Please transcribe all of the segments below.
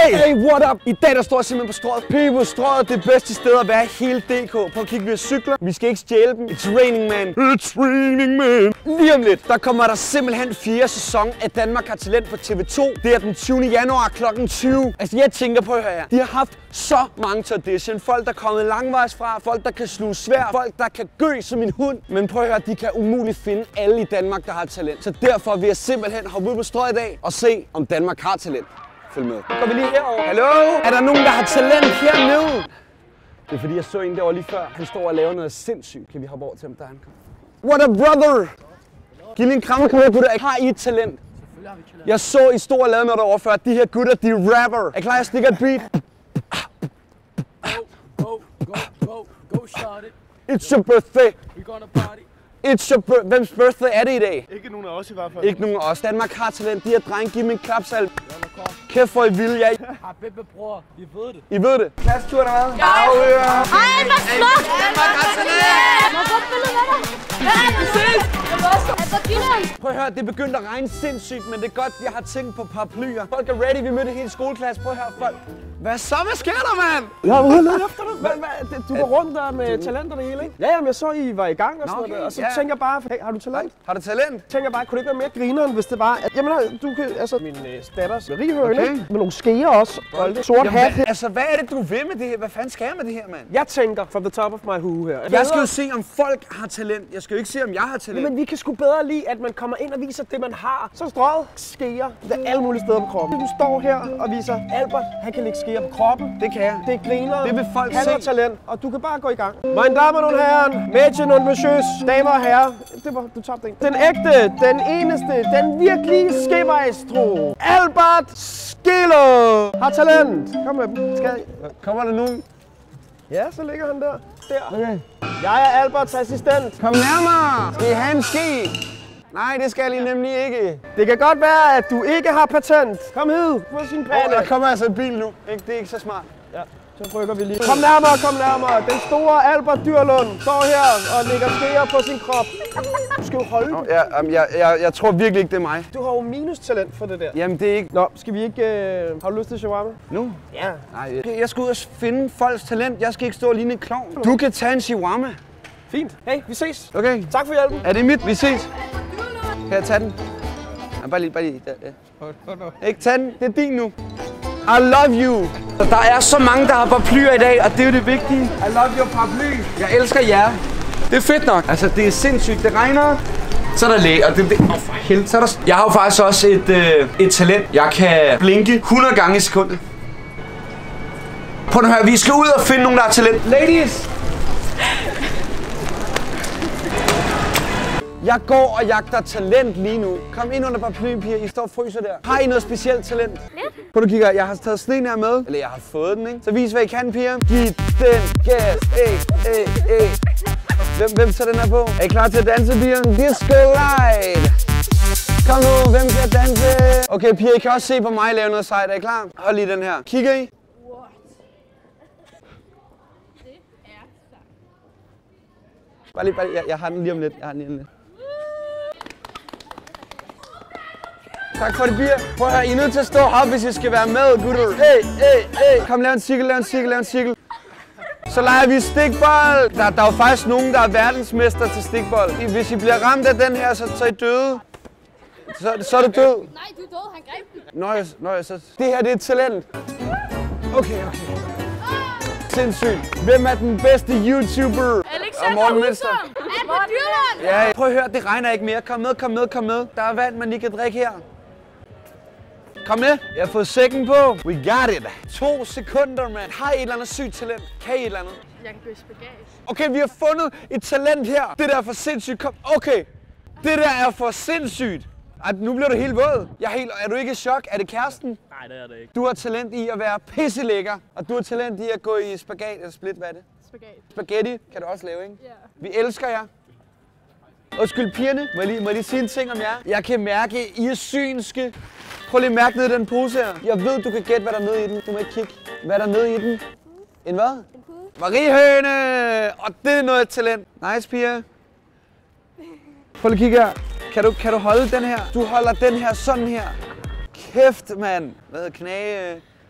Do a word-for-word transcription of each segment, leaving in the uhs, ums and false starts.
Hey, what up? I dag der står jeg simpelthen på Strøget. People, Strøget, det bedste sted at være i hele D K. Prøv at kigge, vi har cykler. Vi skal ikke stjæle dem. It's raining, man. It's raining, man. Lige om lidt, der kommer der simpelthen fjerde sæson af Danmark har talent på T V to. Det er den tyvende januar klokken tyve. Altså, jeg tænker på at høre her. De har haft så mange til audition. Folk, der er kommet langvejs fra. Folk, der kan sluge svær. Folk, der kan gø som en hund. Men prøv at høre, de kan umuligt finde alle i Danmark, der har talent. Så derfor vil jeg simpelthen hoppe ud på Strøget i dag og se, om Danmark har talent. Følg med. Går vi lige herover. Hallo? Er der nogen, der har talent hernede? Det er fordi, jeg så en derovre lige før. Han står og laver noget sindssygt. Kan vi hoppe over til ham, der han kommer? What up, brother? Giv lige en krammer, kom her, gutter. Har I et talent? Jeg så, I stod og lavede noget derovre før. De her gutter, de er rapper. Er I klar, jeg stikker et beat? Go, go, go, go, go, shot it. It's your birthday. We gonna party. It's your birthday. Hvem's birthday er det i dag? Ikke nogen af os i hvert fald. Ikke nogen af os. Danmark har talent. De her drenge, giv mig en klapsalve. Kæft for I vil, ja. Ah, Bebbe, bror. I ved det. I ved det. Klassetur der hvad? Ja. Ej, hvor flot! Danmark har talent! Må jeg få et billede med dig? Ja, vi ses! Altså, Dylan! Prøv at høre, det er begyndt at regne sindssygt, men det er godt, jeg har tænkt på paraplyer. Folk er ready, vi mødte hele skoleklasse. Prøv at høre, folk. Hvad så? Hvad sker der, mand? Jeg har været lidt efter dig. Hvad, hvad, du går rundt der med talenter det hele, ikke? Ja, jamen, jeg så, I var i gang og sådan okay. noget. Og så Ja. tænker jeg bare, hey, har du talent? Har du talent? Tænker bare, kunne det ikke være mere grineren, hvis det var... At, jamen, du kan... Altså, min øh, datters rigehøne, Okay. ikke? Med nogle skeer også. Og lidt sort Jamen, hat. hvad, altså, hvad er det, du vil med det her? Hvad fanden skal jeg med det her, mand? Jeg tænker, from the top of my hue her. Jeg skal jo se, om folk har talent. Jeg skal jo ikke se, om jeg har talent. Men vi kan sgu bedre lide, at man kommer ind og viser det, man har. Så Strøget, skeer, det er alle mulige steder på kroppen. Du står her og viser, Albert, han kan lægge skeer på kroppen. Det kan jeg. Det er griner. Det vil folk Han se. har talent, og du kan bare gå i gang. Mine damer og herren, Mädchen und Messieurs, damer og herrer. Det var, du tabte en. Den ægte, den eneste, den virkelige skemaestro. Albert Skilo har talent. Kom med dem. Skal jeg? Kommer der nogen? Ja, så ligger han der. Der. Okay. Jeg er Alberts assistent. Kom nærmere. Skal I have en ski? Nej, det skal I nemlig ikke. Det kan godt være, at du ikke har patent. Kom hed på sin Åh, pande. der kommer altså en bil nu. Ikke? Det er ikke så smart. Ja, så rykker vi lige. Kom nærmere, kom nærmere. Den store Albert Dyrlund står her og lægger skeer på sin krop. Du skal jo holde den. Ja, jeg, jeg, jeg, jeg tror virkelig ikke, det er mig. Du har jo minustalent for det der. Jamen, det er ikke... Nå, skal vi ikke... Øh... Har du lyst til shawarma? Nu? Ja. Nej, jeg, jeg skal ud og finde folks talent. Jeg skal ikke stå og ligne en klovn. Du kan tage en shawarma. Fint. Hey, vi ses. Okay. Tak for hjælpen. Er det mit? Vi ses. Her, tag den. Ja, bare lige, bare lige. Ja, ja. Ikke tag den. Det er din nu. I love you. Der er så mange, der har paraplyer i dag, og det er jo det vigtige. I love your paraply. Jeg elsker jer. Det er fedt nok. Altså, det er sindssygt. Det regner. Så er der læge, og det, det, oh, for helvede. Så er der... Jeg har jo faktisk også et, øh, et talent. Jeg kan blinke hundrede gange i sekundet. Prøv at høre, vi skal ud og finde nogen, der har talent. Ladies! Jeg går og jagter talent lige nu. Kom ind under paraplyen, piger. I står og fryser der. Har I noget specielt talent? Lidt. Prøv at kigge her. Jeg har taget sneen her med. Eller jeg har fået den, ikke? Så vis, hvad I kan, piger. Giv den gas. Ey, ey, ey. Hvem, hvem tager den her på? Er I klar til at danse, piger? Disco Light. Kom nu, hvem kan danse? Okay, piger, I kan også se på mig lave noget sejt. Er I klar? Hold lige den her. Kigger I? Bare lige, bare lige. Jeg, jeg har den lige om lidt. Jeg har den lige om lidt. Tak for det, bier. Prøv at høre, I er nødt til at stå op, hvis I skal være med, gutter. Hey, hey, hey. Kom, lav en cirkel, lav en cirkel, lav en cirkel. Så leger vi stikbold. Der, der er jo faktisk nogen, der er verdensmester til stikbold. Hvis I bliver ramt af den her, så, så er I døde. Så, så er du død. Nej, du er død. Han greb den. Nå, jeg, nå, jeg, så... Det her, det er et talent. Okay, okay. Sindssygt. Hvem er den bedste YouTuber? Alexander Husum. Albert Dyrlund. Ja, prøv at høre, det regner ikke mere. Kom med, kom med, kom med. Der er vand, man lige kan drikke her. Kom med. Jeg har fået sækken på. We got it. To sekunder, mand. Har I et eller andet sygt talent? Kan I et eller andet? Jeg kan gå i spagat. Okay, vi har fundet et talent her. Det der er for sindssygt. Kom. Okay. Det der er for sindssygt. Ej, nu bliver du helt våd. Jeg er, helt... er du ikke i chok? Er det kæresten? Nej, det er det ikke. Du har talent i at være pisselækker. Og du har talent i at gå i spagat eller split. Hvad er det? Spagat. Spaghetti kan du også lave, ikke? Ja. Vi elsker jer. Undskyld pigerne, må jeg, lige, må jeg lige sige en ting om jer? Jeg kan mærke, I er synske. Prøv lige at mærke ned i den pose her. Jeg ved, du kan gætte, hvad der er nede i den. Du må ikke kigge. Hvad er der nede i den? En hvad? En pude. Mariehøne! Og det er noget talent. Nice, piger. Prøv lige at kigge her. Kan du, kan du holde den her? Du holder den her sådan her. Kæft, mand. Hvad hedder knæ?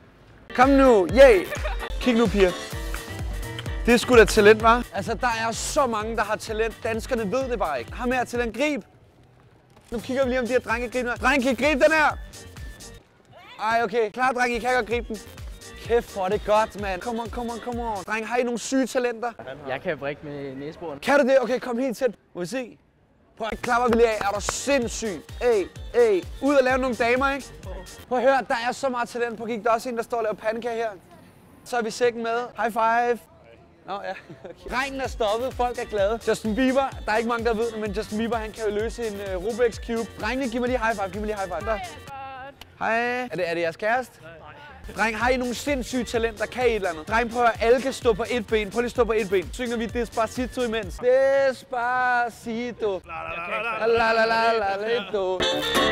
Kom nu, yay! Kig nu, piger. Det er sgu da talent, hva'? Altså, der er så mange, der har talent. Danskerne ved det bare ikke. Ham her talent, grib! Nu kigger vi lige, om de her drenge kan gribe den her. Drenge, kan I gribe den her? Ej, okay. Klar, drenge, I kan godt gribe den. Kæft, hvor er det godt, mand. Come on, come on, come on. Drenge, har I nogle syge talenter? Jeg kan brække med næseboren. Kan du det? Okay, kom helt tæt. Må vi se? Prøv at klapper vi lige af. Er du sindssyg? Ey, ey. Ud og lave nogle damer, ikke? Prøv at høre, der er så meget talent på gik. Der er også en, der står og laver pandekager her. Så er vi sækken med. High five. Nå ja, okay. Regnen er stoppet, folk er glade. Justin Bieber, der er ikke mange, der ved det, men Justin Bieber, han kan jo løse en uh, Rubik's Cube. Drengene, giv mig lige high five, giv mig lige high five. Der. Hej. Er det, er det jeres kæreste? Nej. Dreng, har I nogle sindssyge talenter? Kan I et eller andet? Dreng, prøv at alle kan stå på et ben. Prøv lige at stå på et ben. Synger vi Despacito imens. Despacito. La la la la la la.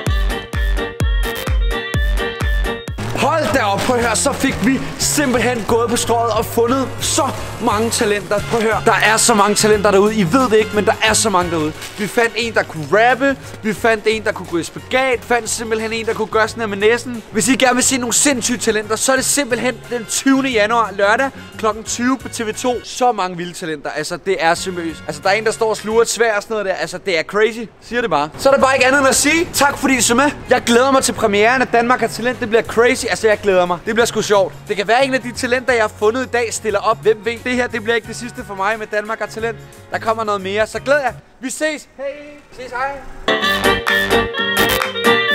Hold da op, prøv at høre, så fik vi simpelthen gået på strøget og fundet så mange talenter. Prøv at høre, der er så mange talenter derude. I ved det ikke, men der er så mange derude. Vi fandt en, der kunne rappe. Vi fandt en, der kunne gå i spagat. Vi fandt simpelthen en, der kunne gøre sådan her med næsen. Hvis I gerne vil se nogle sindssyge talenter, så er det simpelthen den tyvende januar lørdag klokken tyve på T V to. Så mange vilde talenter. Altså, det er seriøst. Altså, der er en, der står og sluger et sværd og sådan noget der. Altså, det er crazy. Siger det bare. Så er der bare ikke andet end at sige tak, fordi I så med. Jeg glæder mig til premieren af Danmark har talent. Det bliver crazy. Altså, jeg glæder mig. Det bliver sgu sjovt. Det kan være, en af de talenter, jeg har fundet i dag, stiller op. Hvem ved? Det her, det bliver ikke det sidste for mig med Danmark har talent. Der kommer noget mere. Så glæder jeg. Vi ses. Hej. Ses. Hej.